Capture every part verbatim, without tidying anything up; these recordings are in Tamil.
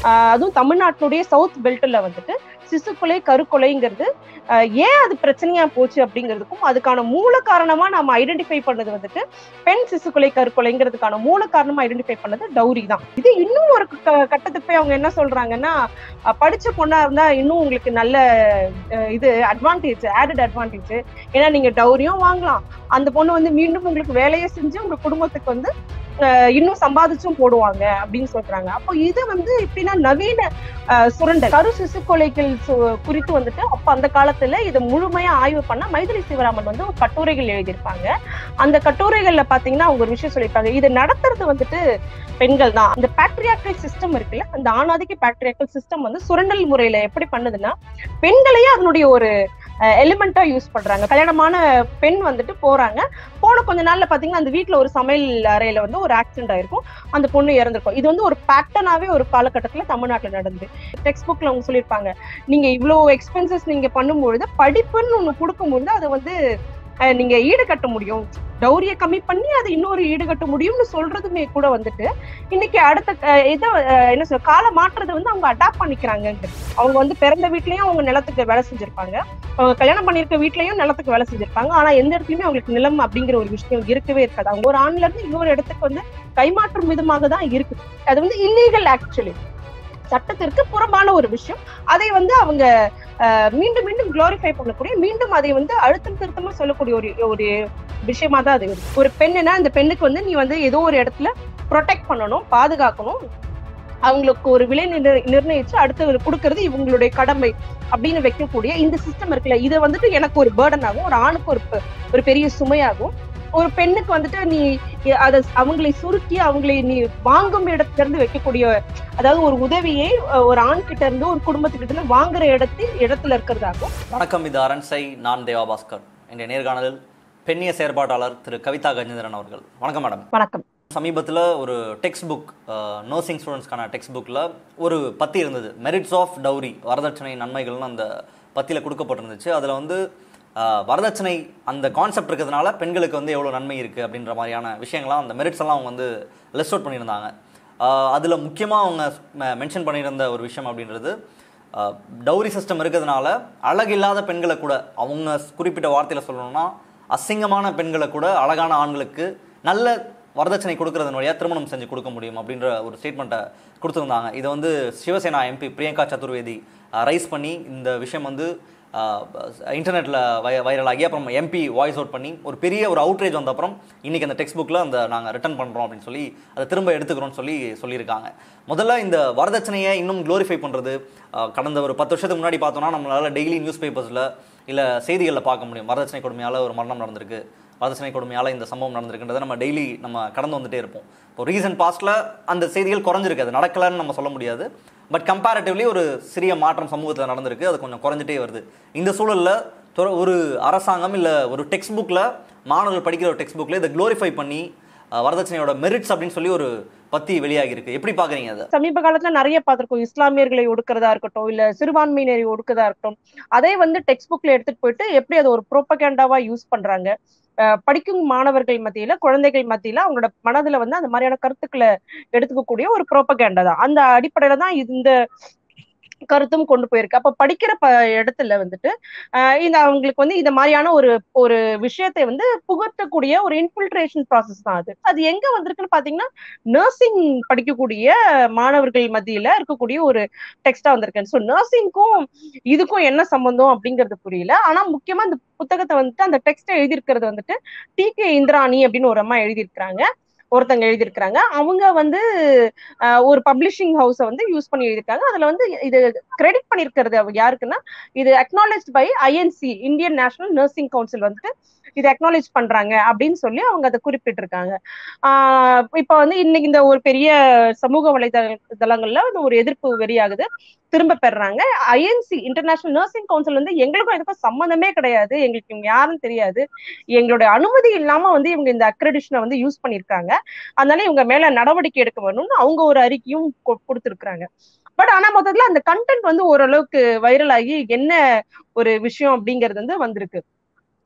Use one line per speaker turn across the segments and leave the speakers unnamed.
அதுவும் தமிழ்நாட்டினுடைய சவுத் பெல்ட்ல வந்துட்டு சிசுக்கொலை கருக்கொலைங்கிறது ஏன் அது பிரச்சனையா போச்சு அப்படிங்கிறதுக்கும் அதுக்கான மூல காரணமா நம்ம ஐடென்டிஃபை பண்ணது வந்துட்டு பெண் சிசுக்கொலை கருக்கொலைங்கிறதுக்கான மூல காரணமா ஐடென்டிஃபை பண்ணது டவுரி தான். இது இன்னும் ஒரு கட்டத்துக்கு போய் அவங்க என்ன சொல்றாங்கன்னா, படிச்ச பொண்ணா இருந்தா இன்னும் உங்களுக்கு நல்ல இது அட்வான்டேஜ், ஆடட் அட்வான்டேஜ். ஏன்னா நீங்க டவுரியும் வாங்கலாம், அந்த பொண்ணு வந்து மீண்டும் உங்களுக்கு வேலையை செஞ்சு உங்க குடும்பத்துக்கு வந்து இன்னும் சம்பாதிச்சும் போடுவாங்க அப்படின்னு சொல்றாங்க. அப்போ இது வந்து எப்படின்னா நவீன சுரண்டல். கரு சிசு கொலைகள் குறித்து வந்துட்டு அப்ப அந்த காலத்துல இதை முழுமையா ஆய்வு பண்ண மைதிலி சிவராமன் வந்து ஒரு கட்டுரைகள் எழுதியிருப்பாங்க. அந்த கட்டுரைகள்ல பாத்தீங்கன்னா அவங்க ஒரு விஷயம் சொல்லியிருப்பாங்க, இதை நடத்துறது வந்துட்டு பெண்கள் தான். அந்த பேட்ரியார்கல் சிஸ்டம் இருக்குல்ல, அந்த ஆணாதிக்க பேட்ரியார்கல் சிஸ்டம் வந்து சுரண்டல் முறையில எப்படி பண்ணுதுன்னா பெண்களையே அதனுடைய ஒரு எலிமெண்டா யூஸ் பண்றாங்க. கல்யாணமான பெண் வந்துட்டு போறாங்க, போன கொஞ்ச நாள்ல பாத்தீங்கன்னா அந்த வீட்டுல ஒரு சமையல் அறையில வந்து ஒரு ஆக்சிடென்ட் ஆயிருக்கும், அந்த பொண்ணு இறந்திருக்கும். இது வந்து ஒரு பேட்டர்னாவே ஒரு காலகட்டத்துல தமிழ்நாட்டுல நடந்து டெக்ஸ்ட் புக்ல அவங்க சொல்லியிருப்பாங்க, நீங்க இவ்வளவு எக்ஸ்பென்சஸ் நீங்க பண்ணும்பொழுது படிப்புன்னு ஒண்ணு கொடுக்கும்பொழுது அதை வந்து நீங்க ஈடுகட்ட முடியும், டௌரிய கம்மி பண்ணி அதை இன்னொரு ஈடுகட்ட முடியும்னு சொல்றதுமே கூட வந்துட்டு இன்னைக்கு அடுத்த இதை என்ன சொல்ற கால மாற்றத்தை வந்து அவங்க அடாப்ட் பண்ணிக்கிறாங்க. அவங்க வந்து பிறந்த வீட்லயும் அவங்க நிலத்துக்கு வேலை செஞ்சிருப்பாங்க, அவங்க கல்யாணம் பண்ணிருக்க வீட்லயும் நிலத்துக்கு வேலை செஞ்சிருப்பாங்க. ஆனா எந்த இடத்துலயுமே அவங்களுக்கு நிலம் அப்படிங்கிற ஒரு விஷயம் இருக்கவே இருக்காது. அவங்க ஒரு ஆண்ல இருந்து இன்னொரு இடத்துக்கு வந்து கைமாற்றும் விதமாக தான் இருக்குது. அது வந்து இல்லீகல், ஆக்சுவலி சட்டத்திற்கு புறம்பான ஒரு விஷயம். அதை வந்து அவங்க மீண்டும் மீண்டும் குளோரிஃபை பண்ணக்கூடிய, மீண்டும் அதை வந்து அழுத்தம் திருத்தமா சொல்லக்கூடிய ஒரு ஒரு விஷயமா தான் அது இருக்கு. ஒரு பெண்ணுன்னா அந்த பெண்ணுக்கு வந்து நீ வந்து ஏதோ ஒரு இடத்துல ப்ரொடெக்ட் பண்ணணும், பாதுகாக்கணும், அவங்களுக்கு ஒரு விலை நிர்ணயிச்சு அடுத்து கொடுக்கறது இவங்களுடைய கடமை அப்படின்னு வைக்கக்கூடிய இந்த சிஸ்டம் இருக்குல்ல, இதை வந்துட்டு எனக்கு ஒரு பேர்டன் ஆகும், ஒரு ஆணுக்கு ஒரு ஒரு பெரிய சுமையாகும். ஒரு பெண்ணுக்கு வந்துட்டு நீ அதை அவங்களை சுருக்கி அவங்களை நீ வாங்கும் இடத்துல இருந்து வைக்கக்கூடிய, அதாவது ஒரு உதவியை ஒரு ஆண் கிட்ட இருந்து ஒரு குடும்பத்துக்கிட்ட இருந்து வாங்குற இடத்தில் இடத்துல இருக்கிறதாகும்.
வணக்கம், இது அரண்சை, நான் தேவாபாஸ்கர். என்ற நேர்காணலில் பெண்ணிய செயற்பாட்டாளர் திரு கவிதா கஜேந்திரன் அவர்கள். வணக்கம் மேடம்.
வணக்கம்.
சமீபத்தில் ஒரு டெக்ஸ்ட் புக், நர்சிங் ஸ்டூடெண்ட்ஸ்க்கான டெக்ஸ்ட் புக்கில் ஒரு பத்தி இருந்தது, மெரிட்ஸ் ஆஃப் டவுரி, வரதட்சணை நன்மைகள்னு அந்த பத்தியில் கொடுக்கப்பட்டிருந்துச்சு. அதில் வந்து வரதட்சணை அந்த கான்செப்ட் இருக்கிறதுனால பெண்களுக்கு வந்து எவ்வளோ நன்மை இருக்குது அப்படின்ற மாதிரியான விஷயங்கள்லாம் அந்த மெரிட்ஸ் எல்லாம் அவங்க வந்து லிஸ்ட் அவுட் பண்ணியிருந்தாங்க. அதில் முக்கியமாக அவங்க மென்ஷன் பண்ணியிருந்த ஒரு விஷயம் அப்படின்றது, டவுரி சிஸ்டம் இருக்கிறதுனால அழகில்லாத பெண்களை கூட, அவங்க குறிப்பிட்ட வார்த்தையில் சொல்லணும்னா அசிங்கமான பெண்களை கூட அழகான ஆண்களுக்கு நல்ல வரதட்சணை கொடுக்கறதன் வழியாக திருமணம் செஞ்சு கொடுக்க முடியும் அப்படின்ற ஒரு ஸ்டேட்மெண்ட்டை கொடுத்துருந்தாங்க. இதை வந்து சிவசேனா எம்பி பிரியங்கா சதுர்வேதி ரைஸ் பண்ணி இந்த விஷயம் வந்து இன்டர்நெட்டில் வை வைரலாகி அப்புறம் எம்பி வாய்ஸ் அவுட் பண்ணி ஒரு பெரிய ஒரு அவுட்ரேஜ் வந்த அப்புறம் இன்றைக்கி அந்த டெக்ஸ்ட் புக்கில் அந்த நாங்கள் ரிட்டர்ன் பண்ணுறோம் அப்படின்னு சொல்லி அதை திரும்ப எடுத்துக்கிறோம்னு சொல்லி சொல்லியிருக்காங்க. முதல்ல இந்த வரதட்சணையை இன்னும் க்ளோரிஃபை பண்ணுறது, கடந்த ஒரு பத்து வருஷத்துக்கு முன்னாடி பார்த்தோன்னா நம்மளால் டெய்லி நியூஸ் பேப்பர்ஸில் இல்லை செய்திகளில் பார்க்க முடியும், வரதட்சணை கொடுமையால் ஒரு மரணம் நடந்திருக்கு, வரதட்சணை கொடுமையால் இந்த சம்பவம் நடந்திருக்குன்றதை நம்ம டெய்லி நம்ம கடந்து வந்துட்டே இருப்போம். இப்போ ரீசன்ட் பாஸ்ட்டில் அந்த செய்திகள் குறைஞ்சிருக்கு, அது நடக்கலைன்னு நம்ம சொல்ல முடியாது, பட் கம்பேரிட்டிவ்லி ஒரு சிறிய மாற்றம் சமூகத்தில் நடந்திருக்கு, அது கொஞ்சம் குறைஞ்சிட்டே வருது. இந்த சூழலில் ஒரு அரசாங்கம் இல்லை ஒரு டெக்ஸ்ட் புக்கில், மாணவர்கள் படிக்கிற ஒரு டெக்ஸ்ட் புக்கில் இதை க்ளோரிஃபை பண்ணி வரதட்சணையோட மெரிட்ஸ் அப்படின்னு சொல்லி ஒரு பத்தி வெளியாகி இருக்கு. எப்படி பாக்குறீங்க அதை?
சமீப காலத்துல நிறைய பார்த்திருக்கோம், இஸ்லாமியர்களை ஒடுக்கிறதா இருக்கட்டும், இல்ல சிறுபான்மையினரை ஒடுக்கிறதா இருக்கட்டும், அதை வந்து டெக்ஸ்ட் புக்ல எடுத்துட்டு போயிட்டு எப்படி அதை ஒரு ப்ரோபகேண்டாவா யூஸ் பண்றாங்க. படிக்கும் மாணவர்கள் மத்தியில, குழந்தைகள் மத்தியில அவங்களோட மனதுல வந்து அந்த மாதிரியான கருத்துக்களை எடுத்துக்கக்கூடிய ஒரு ப்ரோபகேண்டா தான். அந்த அடிப்படையில தான் இந்த கருத்தும் கொண்டு போயிருக்கு. அப்ப படிக்கிற ப இடத்துல வந்துட்டு அஹ் இந்த அவங்களுக்கு வந்து இந்த மாதிரியான ஒரு ஒரு விஷயத்தை வந்து புகட்டக்கூடிய ஒரு இன்ஃபில்ட்ரேஷன் ப்ராசஸ் தான் அது. அது எங்க வந்திருக்குன்னு பாத்தீங்கன்னா, நர்சிங் படிக்கக்கூடிய மாணவர்கள் மத்தியில இருக்கக்கூடிய ஒரு டெக்ஸ்டா வந்திருக்கு. ஸோ நர்சிங்க்கும் இதுக்கும் என்ன சம்பந்தம் அப்படிங்கிறது புரியல. ஆனா முக்கியமா இந்த புத்தகத்தை வந்துட்டு அந்த டெக்ஸ்ட எழுதியிருக்கிறது வந்துட்டு டி கே இந்திராணி அப்படின்னு ஒரு அம்மா எழுதியிருக்கிறாங்க, ஒருத்தங்க எழுதியிருக்கிறாங்க. அவங்க வந்து ஒரு பப்ளிஷிங் ஹவுஸை வந்து யூஸ் பண்ணி எழுதியிருக்காங்க. அதுல வந்து இது கிரெடிட் பண்ணிருக்கிறது யாருக்குன்னா, இது acknowledge by I N C, Indian National Nursing Council வந்துட்டு இதை அக்னாலேஜ் பண்றாங்க அப்படின்னு சொல்லி அவங்க அதை குறிப்பிட்டிருக்காங்க. ஆஹ் இப்ப வந்து இன்னைக்கு இந்த ஒரு பெரிய சமூக வலைதளங்கள்ல வந்து ஒரு எதிர்ப்பு வெறியாகுது, திரும்ப பெறாங்க. I N C, International Nursing Council வந்து எங்களுக்கும் இதுக்கும் சம்மந்தமே கிடையாது, எங்களுக்கு இவங்க யாருன்னு தெரியாது, எங்களுடைய அனுமதி இல்லாம வந்து இவங்க இந்த அக்ரெடிஷனை வந்து யூஸ் பண்ணிருக்காங்க, அதனால இவங்க மேல நடவடிக்கை எடுக்க வேணும்னு அவங்க ஒரு அறிக்கையும் கொடுத்திருக்கிறாங்க. பட் ஆனா மொத்தத்துல அந்த கண்டென்ட் வந்து ஓரளவுக்கு வைரல் ஆகி என்ன ஒரு விஷயம் அப்படிங்கிறது வந்து வந்திருக்கு.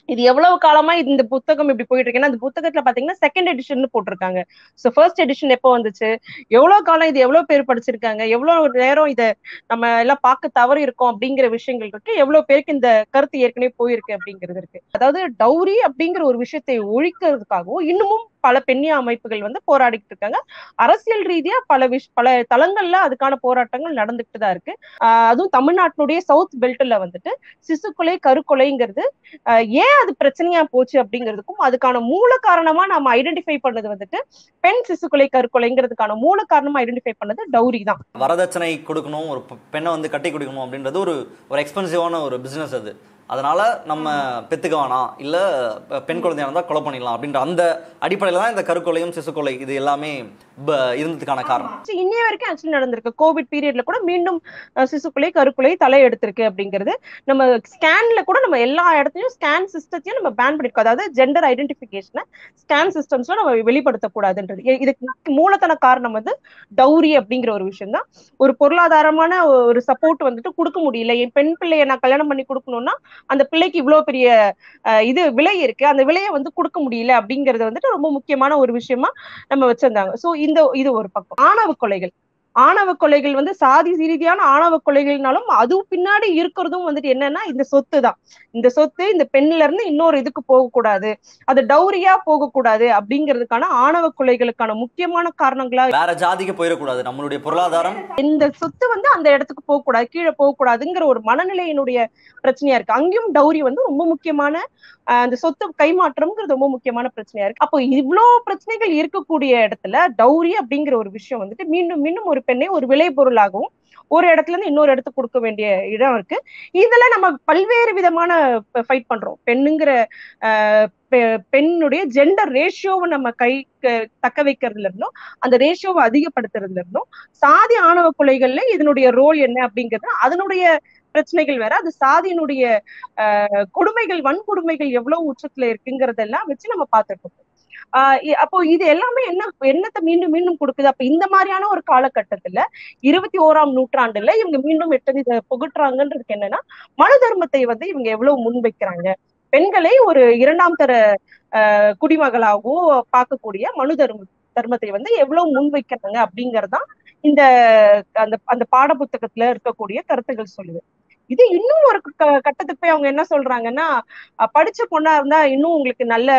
இது எவ்வளவு காலமா இந்த புத்தகம் இப்படி போயிட்டு இருக்கு. ஏன்னா இந்த புத்தகத்துல பாத்தீங்கன்னா செகண்ட் எடிஷன் போட்டிருக்காங்க. சோ ஃபர்ஸ்ட் எடிஷன் எப்போ வந்துச்சு, எவ்வளவு காலம், இது எவ்வளவு பேர் படிச்சிருக்காங்க, எவ்வளவு நேரம் இதை நம்ம எல்லாம் பார்க்க தவறி இருக்கோம் அப்படிங்கிற விஷயங்கள் இருக்கு, எவ்வளவு பேருக்கு இந்த கருத்து ஏற்கனவே போயிருக்கு அப்படிங்கிறது இருக்கு. அதாவது டவுரி அப்படிங்கிற ஒரு விஷயத்தை ஒழிக்கிறதுக்காகவும் இன்னமும் பல பெண்ணிய அமைப்புகள் வந்து போராடிட்டு இருக்காங்க. அரசியல் ரீதியா பல விஷ பல தளங்கள்ல அதுக்கான போராட்டங்கள் நடந்துட்டு தான் இருக்கு. ஆஹ் அதுவும் தமிழ்நாட்டினுடைய சவுத் பெல்ட்ல வந்துட்டு சிசுக்கொலை கருக்கொலைங்கிறது ஏன் அது பிரச்சனையா போச்சு அப்படிங்கிறதுக்கும் அதுக்கான மூல காரணமா நம்ம ஐடென்டிஃபை பண்ணது வந்துட்டு பெண் சிசுக்கொலை கருக்கொலைங்கிறதுக்கான மூல காரணமா ஐடென்டிஃபை பண்ணது டவுரி தான்.
வரதட்சணை கொடுக்கணும், ஒரு பெண்ணை வந்து கட்டி கொடுக்கணும் அப்படின்றது ஒரு ஒரு எக்ஸ்பென்சிவான ஒரு பிசினஸ். அது அதனால நம்ம பெத்துக்க வேணாம், இல்ல பெண் குழந்தையா இருந்தா கொலை பண்ணிடலாம் அப்படின்ற அந்த அடிப்படையில தான் இந்த கருக்கொலையும் சிசுக்கொலை இது எல்லாமே இருந்ததுக்கான காரணம்.
இன்னைய வரைக்கும் ஆக்சுவலி நடந்திருக்கு. கோவிட் பீரியட்ல கூட மீண்டும் சிசுக்கொலை கருக்கொலை தலை எடுத்திருக்கு அப்படிங்கிறது நம்ம ஸ்கேன்ல கூட நம்ம எல்லா இடத்துலயும் ஸ்கேன் சிஸ்டத்தையும் நம்ம பேன் பண்ணிருக்கோம். அதாவது ஜெண்டர் ஐடென்டிபிகேஷனை ஸ்கேன் சிஸ்டம்ஸ்ல நம்ம வெளிப்படுத்தக்கூடாதுன்றது. இதுக்கு மூலத்தன காரணம் வந்து டவுரி அப்படிங்கிற ஒரு விஷயம் தான். ஒரு பொருளாதாரமான ஒரு சப்போர்ட் வந்துட்டு கொடுக்க முடியல, என் பெண் பிள்ளைய நான் கல்யாணம் பண்ணி கொடுக்கணும்னா அந்த பிள்ளைக்கு இவ்வளவு பெரிய இது விலை இருக்கு, அந்த விலையை வந்து கொடுக்க முடியல அப்படிங்கறது வந்துட்டு ரொம்ப முக்கியமான ஒரு விஷயமா நம்ம வச்சிருந்தாங்க. சோ இந்த இது ஒரு பக்கம். ஆணவ கொலைகள் ஆணவ கொலைகள் வந்து சாதி ரீதியான ஆணவ கொலைகள்னாலும் அதுவும் பின்னாடி இருக்கிறதும் வந்துட்டு என்னன்னா இந்த சொத்து தான். இந்த சொத்து இந்த பெண்ணுல இருந்து இன்னொரு இதுக்கு போகக்கூடாது, அது டவுரியா போகக்கூடாது அப்படிங்கிறதுக்கான ஆணவ கொலைகளுக்கான முக்கியமான காரணங்களா
வேற ஜாதிக்கு போயிடக்கூடாது, நம்மளுடைய பொருளாதாரம்
இந்த சொத்து வந்து அந்த இடத்துக்கு போகக்கூடாது, கீழே போகக்கூடாதுங்கிற ஒரு மனநிலையினுடைய பிரச்சனையா இருக்கு. அங்கேயும் டவுரி வந்து ரொம்ப முக்கியமான அந்த சொத்து கைமாற்றம்ங்கிறது ரொம்ப முக்கியமான பிரச்சனையா இருக்கு. அப்போ இவ்வளவு பிரச்சனைகள் இருக்கக்கூடிய இடத்துல டவுரி அப்படிங்கிற ஒரு விஷயம் வந்துட்டு மீண்டும் மீண்டும் ஒரு பெண்ணை ஒரு விளை பொருளாகவும் ஒரு இடத்துல இருந்து இன்னொரு இடத்துக்கு கொடுக்க வேண்டிய இடம் இருக்கு. இதுல நம்ம பல்வேறு விதமான ஃபைட் பண்றோம். பெண்ணுங்கிற ஆஹ் பெண்ணுடைய ஜெண்டர் ரேஷியோவை நம்ம கை தக்க வைக்கிறதுல இருந்தோம், அந்த ரேஷியோவை அதிகப்படுத்துறதுல இருந்தோம், சாதி ஆணவ கொலைகள்ல இதனுடைய ரோல் என்ன அப்படிங்கிறது அதனுடைய பிரச்சனைகள் வேற, அது சாதியினுடைய அஹ் கொடுமைகள் வன்கொடுமைகள் எவ்வளவு உச்சத்துல இருக்குங்கிறதெல்லாம் வச்சு நம்ம பார்த்துட்டு இருக்கோம். ஆஹ் அப்போ இது எல்லாமே என்ன என்னத்தை மீண்டும் மீண்டும் கொடுக்குது. அப்ப இந்த மாதிரியான ஒரு காலகட்டத்துல இருபத்தி ஓராம் நூற்றாண்டுல இவங்க மீண்டும் எட்டு இதை புகட்டுறாங்கன்றதுக்கு என்னன்னா மனு தர்மத்தை வந்து இவங்க எவ்வளவு முன்வைக்கிறாங்க. பெண்களை ஒரு இரண்டாம் தர அஹ் குடிமகளாகவும் பார்க்கக்கூடிய மனு தர்ம தர்மத்தை வந்து எவ்வளவு முன்வைக்கிறாங்க அப்படிங்கறதுதான் இந்த அந்த அந்த பாட புத்தகத்துல இருக்கக்கூடிய கருத்துக்கள் சொல்லுது. இது இன்னும் ஒரு கட்டத்துக்கு போய் அவங்க என்ன சொல்றாங்கன்னா, படிச்ச பொண்ணா இருந்தா இன்னும் உங்களுக்கு நல்ல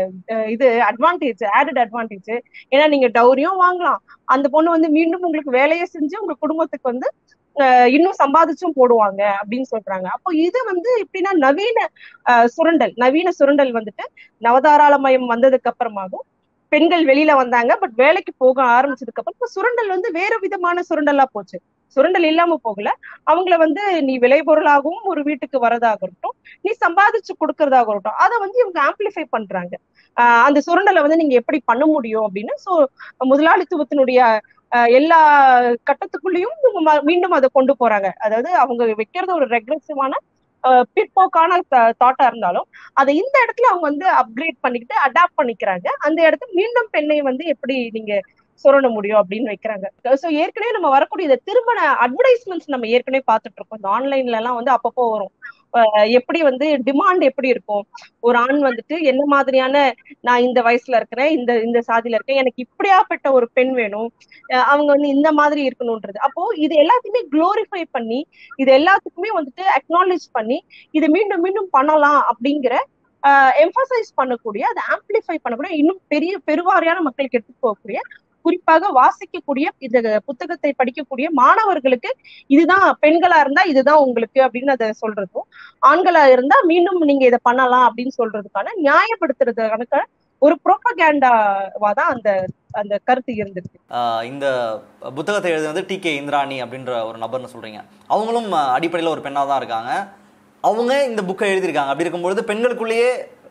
இது அட்வான்டேஜ், ஆடட் அட்வான்டேஜ். ஏன்னா நீங்க டவுரியும் வாங்கலாம், அந்த பொண்ணு வந்து மீண்டும் உங்களுக்கு வேலையை செஞ்சு உங்க குடும்பத்துக்கு வந்து இன்னும் சம்பாதிச்சும் போடுவாங்க அப்படின்னு சொல்றாங்க. அப்போ இது வந்து எப்படின்னா நவீன அஹ் சுரண்டல் நவீன சுரண்டல் வந்துட்டு நவதாராளமயம் வந்ததுக்கு அப்புறமாகும் பெண்கள் வெளியில வந்தாங்க. பட் வேலைக்கு போக ஆரம்பிச்சதுக்கு அப்புறம் சுரண்டல் வந்து வேற விதமான சுரண்டலா போச்சு. சுரண்டல் இல்லாம போகல, அவங்கள வந்து நீ விளைபொருளாகவும் ஒரு வீட்டுக்கு வரதாகட்டும், நீ சம்பாதிச்சு கொடுக்கறதாக இருக்கட்டும், அதை வந்து இவங்க ஆம்பிளிஃபை பண்றாங்க. ஆஹ் அந்த சுரண்டலை வந்து நீங்க எப்படி பண்ண முடியும் அப்படின்னு. சோ முதலாளித்துவத்தினுடைய எல்லா கட்டத்துக்குள்ளேயும் மீண்டும் அதை கொண்டு போறாங்க. அதாவது அவங்க வைக்கிறது ஒரு ரெக்ரெசிவான பிற்போக்கான தாட்டா இருந்தாலும் அதை இந்த இடத்துல அவங்க வந்து அப்கிரேட் பண்ணிக்கிட்டு அடாப்ட் பண்ணிக்கிறாங்க. அந்த இடத்துல மீண்டும் பெண்ணை வந்து எப்படி நீங்க சுரண்ட முடியும் அப்படின்னு வைக்கிறாங்க. சோ ஏற்கனவே நம்ம வரக்கூடிய திருமண அட்வர்டைஸ்மெண்ட்ஸ் நம்ம ஏற்கனவே பார்த்துட்டு இருக்கோம். இந்த ஆன்லைன்ல எல்லாம் வந்து அப்பப்போ வரும். எப்படி வந்து டிமாண்ட் எப்படி இருக்கும், ஒரு ஆண் வந்துட்டு என்ன மாதிரியான, நான் இந்த வயசுல இருக்கிறேன், இந்த இந்த சாதியில இருக்கேன், எனக்கு இப்படியாப்பட்ட ஒரு பெண் வேணும், அவங்க வந்து இந்த மாதிரி இருக்கணும்ன்றது. அப்போ இது எல்லாத்தையுமே குளோரிஃபை பண்ணி இது எல்லாத்துக்குமே வந்துட்டு அக்னாலேஜ் பண்ணி இதை மீண்டும் மீண்டும் பண்ணலாம் அப்படிங்கிற ஆஹ் எம்பசைஸ் பண்ணக்கூடிய, அதை ஆம்பிளிஃபை பண்ணக்கூடிய, இன்னும் பெரிய பெருவாரியான மக்களுக்கு எடுத்து போகக்கூடிய, குறிப்பாக வாசிக்கக்கூடிய இந்த புத்தகத்தை படிக்கக்கூடிய மாணவர்களுக்கு இதுதான், பெண்களா இருந்தா இதுதான் உங்களுக்கு அப்படின்னு அதை சொல்றதும், ஆண்களா இருந்தா மீண்டும் நீங்க இதை பண்ணலாம் அப்படின்னு சொல்றதுக்கான நியாயப்படுத்துறதுக்கான ஒரு புரோபகேண்டாவா தான் அந்த அந்த கருத்து இருந்திருக்கு.
இந்த புத்தகத்தை எழுதுனது டி கே இந்திராணி அப்படின்ற ஒரு நபர்னு சொல்றீங்க. அவங்களும் அடிப்படையில் ஒரு பெண்ணாக தான் இருக்காங்க. அவங்க இந்த புக்கை எழுதியிருக்காங்க. அப்படி இருக்கும்பொழுது பெண்களுக்குள்ளேயே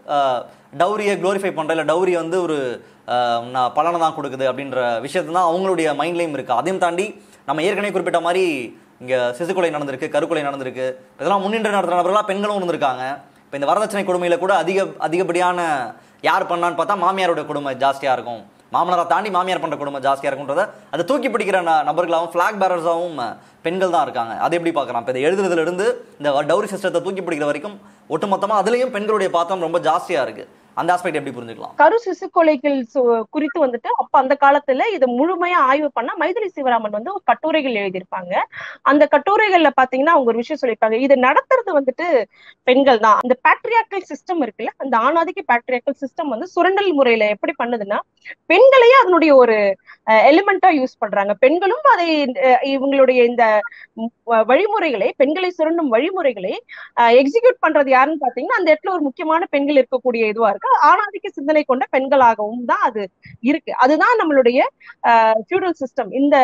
டவுரியை குளோரிஃபை பண்ற, இல்லை டவுரி வந்து ஒரு பலனை தான் கொடுக்குது அப்படின்ற விஷயத்தை தான் அவங்களுடைய மைண்ட்லையும் இருக்கு. அதையும் தாண்டி நம்ம ஏற்கனவே குறிப்பிட்ட மாதிரி இங்கே சிசுக்கொலை நடந்திருக்கு, கருக்கொலை நடந்திருக்கு, இதெல்லாம் முன்னின்று நடத்துகிற நபர்களாக பெண்களும் இருந்திருக்காங்க. இப்போ இந்த வரதட்சணை கொடுமையில கூட அதிக அதிகப்படியான யார் பண்ணான்னு பார்த்தா மாமியாரோட கொடுமை ஜாஸ்தியாக இருக்கும். மாமனாரை தாண்டி மாமியார் பண்ணுற குடும்பம் ஜாஸ்தியாக இருக்குன்றதை அதை தூக்கி பிடிக்கிற நபர்களாகவும் ஃப்ளாக் பேரர்ஸாகவும் பெண்கள் தான் இருக்காங்க. அதை எப்படி பார்க்குறான்? இப்போ இதை எழுதுறதுலேருந்து இந்த டவுரி சிஸ்டத்தை தூக்கி பிடிக்கிற வரைக்கும் ஒட்டுமொத்தமாக அதுலேயும் பெண்களுடைய பாத்திரம் ரொம்ப ஜாஸ்தியாக இருக்குது. அந்த ஆஸ்பெக்ட் எப்படி புரிஞ்சுக்கலாம்?
கரு சிசு கொலைகள் குறித்து வந்துட்டு அப்ப அந்த காலத்துல இதை முழுமையா ஆய்வு பண்ண மைதிலி சிவராமன் வந்து ஒரு கட்டுரைகள் எழுதியிருப்பாங்க. அந்த கட்டுரைகள்ல பாத்தீங்கன்னா அவங்க ஒரு விஷயம் சொல்லியிருப்பாங்க, இது நடத்துறது வந்துட்டு பெண்கள் தான். அந்த பேட்ரியாக்கல் சிஸ்டம் இருக்குல்ல, அந்த ஆணாதிக்க பேட்ரியாக்கல் சிஸ்டம் வந்து சுரண்டல் முறையில எப்படி பண்ணுதுன்னா பெண்களையே அதனுடைய ஒரு எலிமெண்டா யூஸ் பண்றாங்க. பெண்களும் அதை இவங்களுடைய இந்த வழிமுறைகளை, பெண்களை சுரண்டும் வழிமுறைகளை எக்ஸிக்யூட் பண்றது யாருன்னு பாத்தீங்கன்னா அந்த இடத்துல ஒரு முக்கியமான பெண்கள் இருக்கக்கூடிய இதுவா இருக்கு. ஆணாதிக்க சிந்தனை கொண்ட பெண்களாகவும் தான் அது இருக்கு. அதுதான் நம்மளுடைய ஃபியூடல் சிஸ்டம். இந்த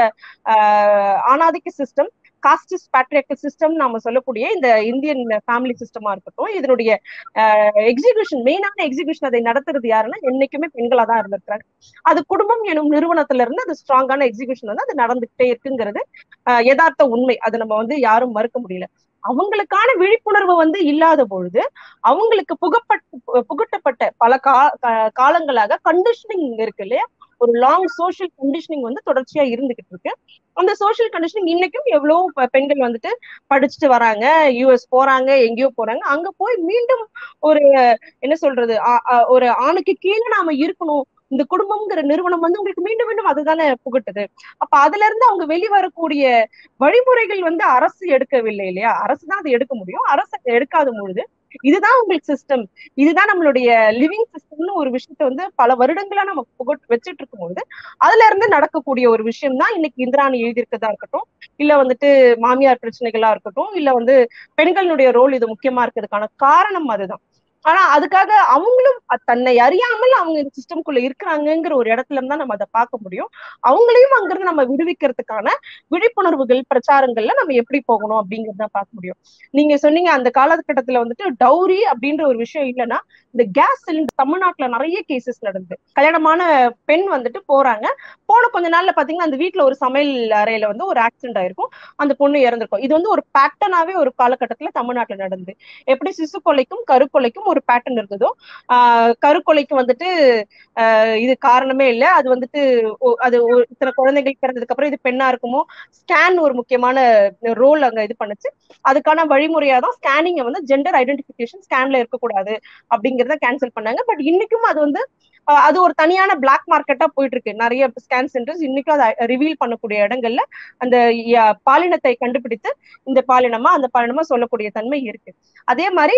ஆணாதிக்க சிஸ்டம், காஸ்டிஸ்ட் பேட்ரியார்க்கல் சிஸ்டம் நாம சொல்லக்கூடிய இந்த இந்தியன் ஃபேமிலி சிஸ்டமா இருக்கட்டும், இதனுடைய எக்ஸிகியூஷன், மெயினான எக்ஸிகியூஷன் அதை நடத்துறது யாருன்னா என்னைக்குமே பெண்களா தான் இருந்திருக்காங்க. அது குடும்பம் எனும் நிறுவனத்துல இருந்து அது ஸ்ட்ராங்கான எக்ஸிகியூஷன் வந்து அது நடந்துகிட்டே இருக்குங்கிறது யதார்த்த உண்மை. அதை நம்ம வந்து யாரும் மறுக்க முடியல. அவங்களுக்கான விழிப்புணர்வு வந்து இல்லாத பொழுது அவங்களுக்கு புகப்பட்டு புகட்டப்பட்ட பல கா காலங்களாக கண்டிஷனிங் இருக்கு இல்லையா, ஒரு லாங் சோசியல் கண்டிஷனிங் வந்து தொடர்ச்சியா இருந்துகிட்டு இருக்கு. அந்த சோசியல் கண்டிஷனிங் இன்னைக்கும் எவ்வளவு பெண்கள் வந்துட்டு படிச்சுட்டு வராங்க, யூஎஸ் போறாங்க, எங்கேயோ போறாங்க, அங்க போய் மீண்டும் ஒரு என்ன சொல்றது, ஒரு ஆணுக்கு கீழே நாம இருக்கணும், இந்த குடும்பம்ங்கிற நிறுவனம் வந்து உங்களுக்கு மீண்டும் மீண்டும் அதுதானே புகட்டுது. அப்ப அதுல இருந்து அவங்க வெளிவரக்கூடிய வழிமுறைகள் வந்து அரசு எடுக்கவில்லை இல்லையா, அரசு தான் அதை எடுக்க முடியும். அரசு எடுக்காத பொழுது இதுதான் உங்களுக்கு சிஸ்டம், இதுதான் நம்மளுடைய லிவிங் சிஸ்டம்னு ஒரு விஷயத்த வந்து பல வருடங்களா நம்ம புகட்டு வச்சுட்டு இருக்கும் போது அதுல இருந்து நடக்கக்கூடிய ஒரு விஷயம் தான் இன்னைக்கு இந்திராணி எழுதியிருக்கதா இருக்கட்டும், இல்ல வந்துட்டு மாமியார் பிரச்சனைகளா இருக்கட்டும், இல்ல வந்து பெண்களுடைய ரோல் இது முக்கியமா இருக்கிறதுக்கான காரணம் அதுதான். ஆனா அதுக்காக அவங்களும் தன்னை அறியாமல் அவங்க இந்த சிஸ்டம்குள்ள இருக்கிறாங்கிற ஒரு இடத்துல இருந்தா நம்ம அதை பார்க்க முடியும். அவங்களையும் அங்கிருந்து நம்ம விடுவிக்கிறதுக்கான விழிப்புணர்வுகள், பிரச்சாரங்கள்ல நம்ம எப்படி போகணும் அப்படிங்கறத பார்க்க முடியும். நீங்க சொன்னீங்க அந்த காலகட்டத்துல வந்துட்டு டவுரி அப்படின்ற ஒரு விஷயம் இல்லைன்னா இந்த கேஸ் சிலிண்டர் தமிழ்நாட்டுல நிறைய கேசஸ் நடந்தது. கல்யாணமான பெண் வந்துட்டு போறாங்க, போன கொஞ்ச நாள்ல பாத்தீங்கன்னா அந்த வீட்டுல ஒரு சமையல் அறையில வந்து ஒரு ஆக்சிடென்ட் ஆயிருக்கும், அந்த பொண்ணு இறந்திருக்கும். இது வந்து ஒரு பேட்டர்னாவே ஒரு காலகட்டத்துல தமிழ்நாட்டுல நடந்தது. எப்படி சிசு கொலைக்கும் கருக்கொலைக்கும் ஒரு பேட்டர்ன் இருந்ததோ, ஆஹ் கருக்கொலைக்கு வந்துட்டு ஆஹ் இது காரணமே இல்லை, அது வந்துட்டு அது இத்தனை குழந்தைகள் பிறந்ததுக்கு அப்புறம் இது பெண்ணா இருக்குமோ, ஸ்கேன் ஒரு முக்கியமான ரோல் அங்க இது பண்ணுச்சு. அதுக்கான வழிமுறையா தான் ஸ்கேனிங்க வந்து ஜெண்டர் ஐடென்டிபிகேஷன் ஸ்கேன்ல இருக்கக்கூடாது அப்படிங்கிறத கேன்சல் பண்ணாங்க. பட் இன்னைக்கும் அது வந்து அது ஒரு தனியான பிளாக் மார்க்கெட்டா போயிட்டு இருக்கு. நிறைய ஸ்கேன் சென்டர்ஸ் இன்னைக்கும் அதை ரிவீல் பண்ணக்கூடிய இடங்கள்ல அந்த பாலினத்தை கண்டுபிடித்து இந்த பாலினமா அந்த பாலினமா சொல்லக்கூடிய தன்மை இருக்கு. அதே மாதிரி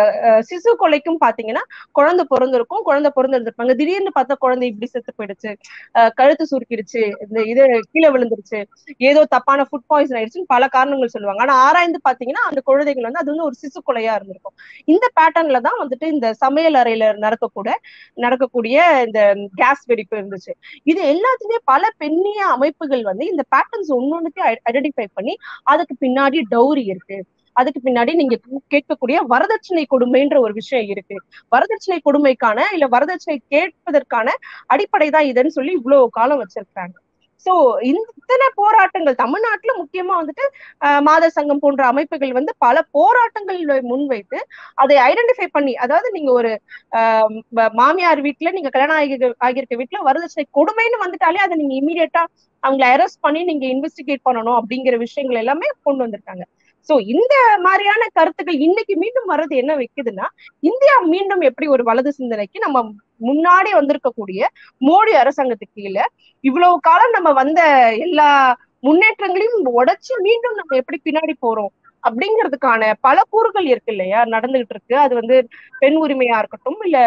சிசு கொலைக்கும் பாத்தீங்கன்னா குழந்தை பிறந்திருக்கும், குழந்தை பிறந்திருந்திருப்பாங்க, திடீர்னு பார்த்தா குழந்தை இப்படி செத்து போயிடுச்சு, கழுத்து சுருக்கிடுச்சு, இந்த இது கீழே விழுந்துருச்சு, ஏதோ தப்பான ஃபுட் பாய்சன் ஆயிடுச்சுன்னு பல காரணங்கள் சொல்லுவாங்க. ஆனா ஆராய்ந்து பாத்தீங்கன்னா அந்த குழந்தைகள் வந்து அது வந்து ஒரு சிசு கொலையா இருந்திருக்கும். இந்த பேட்டர்ன்ல தான் வந்துட்டு இந்த சமையல் அறையில நடக்கக்கூட நடக்கக்கூடிய இந்த கேஸ் வெடிப்பு இருந்துச்சு. இது எல்லாத்துலயே பல பெண்ணிய அமைப்புகள் வந்து இந்த பேட்டர்ன்ஸ் ஒன்னொன்னுக்கு ஐடென்டிஃபை பண்ணி அதுக்கு பின்னாடி டவுரி இருக்கு, அதுக்கு பின்னாடி நீங்க கேட்கக்கூடிய வரதட்சணை கொடுமைன்ற ஒரு விஷயம் இருக்கு, வரதட்சணை கொடுமைக்கான இல்ல வரதட்சணை கேட்பதற்கான அடிப்படை தான் இதுன்னு சொல்லி இவ்வளவு காலம் வச்சிருக்காங்க. சோ இத்தனை போராட்டங்கள் தமிழ்நாட்டுல முக்கியமா வந்துட்டு அஹ் மாதர் சங்கம் போன்ற அமைப்புகள் வந்து பல போராட்டங்கள் முன்வைத்து அதை ஐடென்டிஃபை பண்ணி, அதாவது நீங்க ஒரு ஆஹ் மாமியார் வீட்டுல நீங்க கல்யாணம் ஆகி ஆகியிருக்க வீட்டுல வரதட்சணை கொடுமைன்னு வந்துட்டாலே அதை நீங்க இமீடியட்டா அவங்களை அரெஸ்ட் பண்ணி நீங்க இன்வெஸ்டிகேட் பண்ணணும் அப்படிங்கிற விஷயங்கள் எல்லாமே கொண்டு வந்திருக்காங்க. சோ இந்த மாதிரியான கருத்துக்கள் இன்னைக்கு மீண்டும் வர்றது என்ன வைக்குதுன்னா, இந்தியா மீண்டும் எப்படி ஒரு வலது சிந்தனைக்கு நம்ம முன்னாடி வந்திருக்கக்கூடிய மோடி அரசாங்கத்துக்கு கீழே இவ்வளவு காலம் நம்ம வந்த எல்லா முன்னேற்றங்களையும் உடைச்சு மீண்டும் நம்ம எப்படி பின்னாடி போறோம் அப்படிங்கிறதுக்கான பல கூறுகள் இருக்கு இல்லையா நடந்துகிட்டு இருக்கு. அது வந்து பெண் உரிமையா இருக்கட்டும், இல்ல